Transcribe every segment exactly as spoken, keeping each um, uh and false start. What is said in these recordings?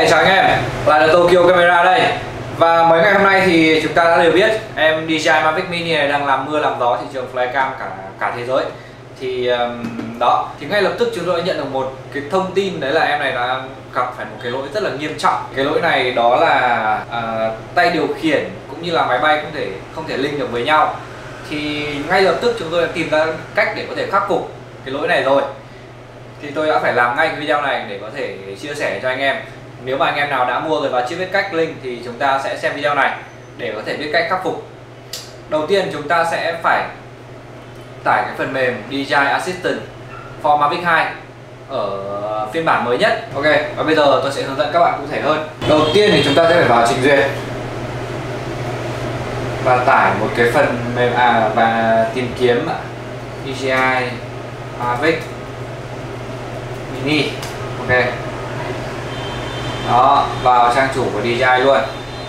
chào anh em, lại là Tokyo Camera đây. Và mấy ngày hôm nay thì chúng ta đã đều biết em đê gi i Mavic Mini này đang làm mưa làm gió thị trường flycam cả cả thế giới. Thì um, đó, thì ngay lập tức chúng tôi đã nhận được một cái thông tin, đấy là em này đã gặp phải một cái lỗi rất là nghiêm trọng. Cái lỗi này đó là uh, tay điều khiển cũng như là máy bay không thể không thể link được với nhau. Thì ngay lập tức chúng tôi đã tìm ra cách để có thể khắc phục cái lỗi này rồi. Thì tôi đã phải làm ngay cái video này để có thể chia sẻ cho anh em. Nếu mà anh em nào đã mua rồi và chưa biết cách link thì chúng ta sẽ xem video này để có thể biết cách khắc phục. Đầu tiên chúng ta sẽ phải tải cái phần mềm đê gi i Assistant for Mavic hai ở phiên bản mới nhất. Ok, và bây giờ tôi sẽ hướng dẫn các bạn cụ thể hơn. Đầu tiên thì chúng ta sẽ phải vào trình duyệt và tải một cái phần mềm à và tìm kiếm đê gi i Mavic Mini. Ok, đó, vào trang chủ của đê gi i luôn.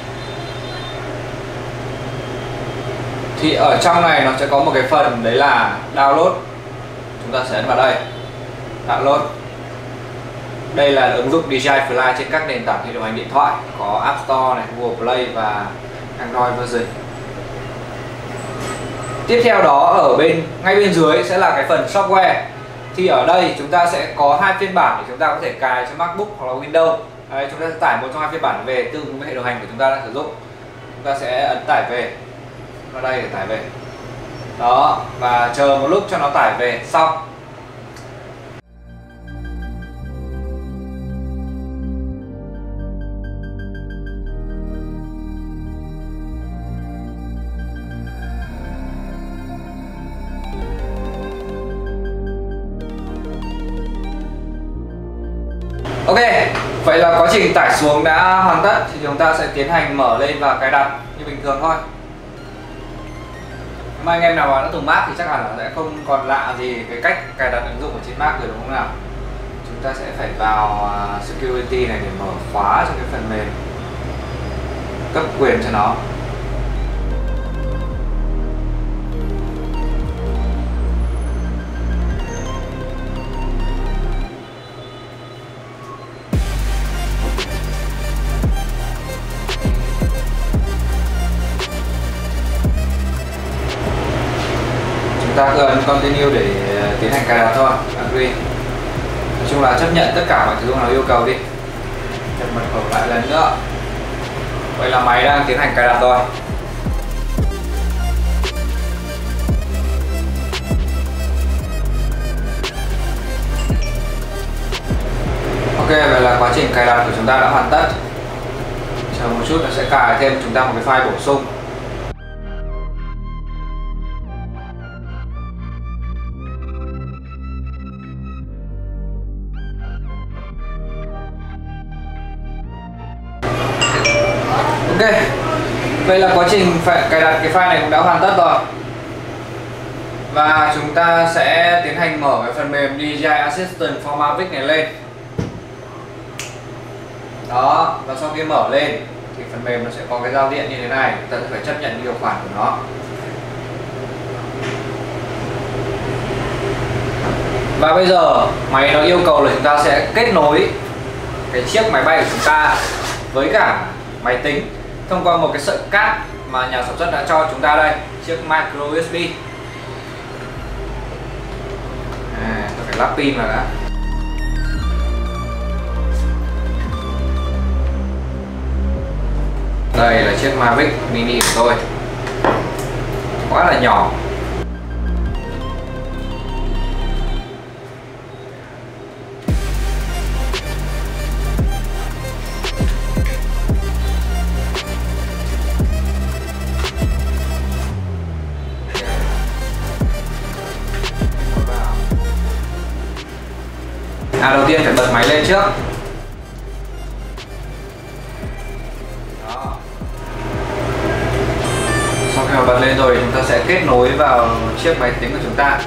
Thì ở trong này nó sẽ có một cái phần đấy là download. Chúng ta sẽ ấn vào đây, download. Đây là ứng dụng đê gi i Fly trên các nền tảng hệ điều hành điện thoại, có App Store này, Google Play và Android version. Tiếp theo đó, ở bên ngay bên dưới sẽ là cái phần software. Thì ở đây chúng ta sẽ có hai phiên bản để chúng ta có thể cài cho MacBook hoặc là Windows. Đây, chúng ta sẽ tải một trong hai phiên bản về tương ứng với hệ điều hành của chúng ta đang sử dụng. Chúng ta sẽ ấn tải về vào đây để tải về. Đó, và chờ một lúc cho nó tải về xong. Ok, vậy là quá trình tải xuống đã hoàn tất thì chúng ta sẽ tiến hành mở lên và cài đặt như bình thường thôi. Nếu mà anh em nào mà đã dùng Mac thì chắc hẳn là sẽ không còn lạ gì cái cách cài đặt ứng dụng ở trên Mac rồi, đúng không nào? Chúng ta sẽ phải vào Security này để mở khóa cho cái phần mềm, cấp quyền cho nó. Ta cứ ấn continue để tiến hành cài đặt thôi, agree. Nói chung là chấp nhận tất cả mọi thứ nào yêu cầu đi. Nhập mật khẩu lại lần nữa. Vậy là máy đang tiến hành cài đặt rồi. Ok, vậy là quá trình cài đặt của chúng ta đã hoàn tất. Chờ một chút nó sẽ cài thêm chúng ta một cái file bổ sung. Ok, vậy là quá trình phải cài đặt cái file này cũng đã hoàn tất rồi. Và chúng ta sẽ tiến hành mở cái phần mềm đê gi i Assistant for Mavic này lên. Đó, và sau khi mở lên thì phần mềm nó sẽ có cái giao diện như thế này. Chúng ta sẽ phải chấp nhận điều khoản của nó. Và bây giờ máy nó yêu cầu là chúng ta sẽ kết nối cái chiếc máy bay của chúng ta với cả máy tính thông qua một cái sợi cáp mà nhà sản xuất đã cho chúng ta đây, chiếc micro u ét bê. À, tôi phải lắp pin vào đã. Đây là chiếc Mavic Mini của tôi, quá là nhỏ. À, đầu tiên phải bật máy lên trước. Đó. Sau khi mà bật lên rồi chúng ta sẽ kết nối vào chiếc máy tính của chúng ta.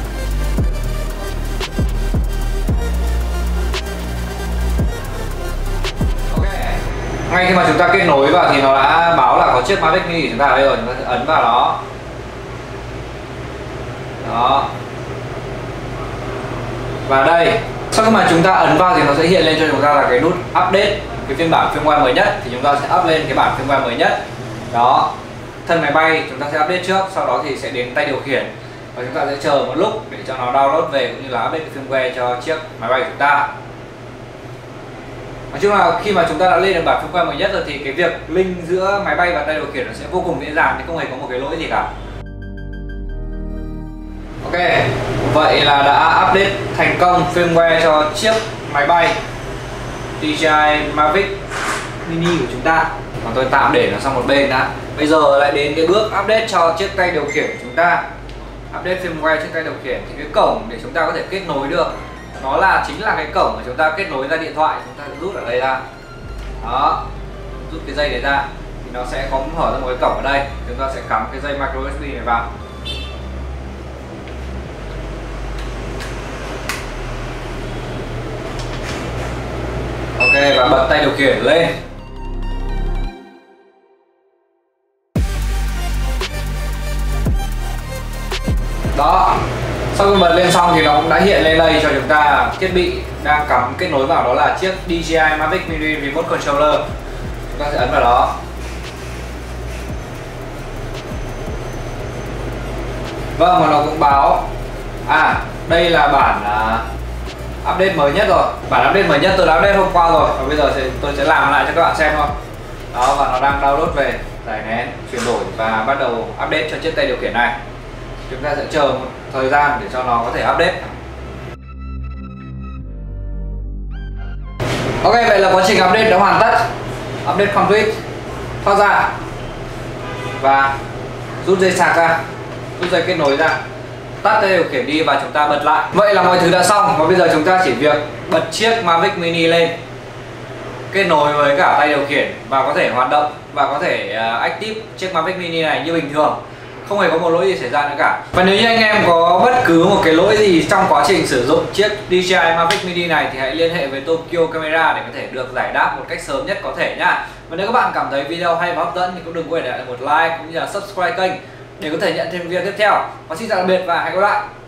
Ok. Ngay khi mà chúng ta kết nối vào thì nó đã báo là có chiếc Mavic Mini của chúng ta ở đây rồi, chúng ta sẽ ấn vào nó. Đó. Và đây Sau khi mà chúng ta ấn vào thì nó sẽ hiện lên cho chúng ta là cái nút update cái phiên bản firmware mới nhất, thì chúng ta sẽ up lên cái bản firmware mới nhất. Đó, thân máy bay chúng ta sẽ update trước, sau đó thì sẽ đến tay điều khiển và chúng ta sẽ chờ một lúc để cho nó download về cũng như là update cái firmware cho chiếc máy bay của chúng ta. Nói chung là khi mà chúng ta đã lên được bản firmware mới nhất rồi thì cái việc link giữa máy bay và tay điều khiển nó sẽ vô cùng dễ dàng, thì không hề có một cái lỗi gì cả. Ok, vậy là đã update thành công firmware cho chiếc máy bay đê jê i Mavic Mini của chúng ta. Còn tôi tạm để nó sang một bên đã. Bây giờ lại đến cái bước update cho chiếc tay điều khiển của chúng ta. Update firmware chiếc tay điều khiển thì cái cổng để chúng ta có thể kết nối được, nó là chính là cái cổng mà chúng ta kết nối ra điện thoại. Chúng ta sẽ rút ở đây ra. Đó, rút cái dây này ra thì nó sẽ có mở ra một cái cổng ở đây. Chúng ta sẽ cắm cái dây micro u ét bê này vào. Ok, và bật tay điều khiển lên. Đó, sau khi bật lên xong thì nó cũng đã hiện lên đây cho chúng ta thiết bị đang cắm kết nối vào, đó là chiếc đê jê i Mavic Mini Remote Controller. Chúng ta sẽ ấn vào đó. Vâng, và nó cũng báo à đây là bản uh, update mới nhất rồi. Bản update mới nhất tôi đã update hôm qua rồi, và bây giờ thì tôi sẽ làm lại cho các bạn xem thôi. Đó, và nó đang download về, tải nén, chuyển đổi và bắt đầu update cho chiếc tay điều khiển này. Chúng ta sẽ chờ một thời gian để cho nó có thể update. Ok, vậy là quá trình update đã hoàn tất. Update complete. Thoát ra và rút dây sạc ra, rút dây kết nối ra, tắt tay điều khiển đi và chúng ta bật lại. Vậy là mọi thứ đã xong, và bây giờ chúng ta chỉ việc bật chiếc Mavic Mini lên, kết nối với cả tay điều khiển và có thể hoạt động và có thể uh, active chiếc Mavic Mini này như bình thường, không hề có một lỗi gì xảy ra nữa cả. Và nếu như anh em có bất cứ một cái lỗi gì trong quá trình sử dụng chiếc đê jê i Mavic Mini này thì hãy liên hệ với Tokyo Camera để có thể được giải đáp một cách sớm nhất có thể nhá. Và nếu các bạn cảm thấy video hay và hấp dẫn thì cũng đừng quên để lại một like cũng như là subscribe kênh để có thể nhận thêm video tiếp theo. Và xin chào tạm biệt và hẹn gặp lại.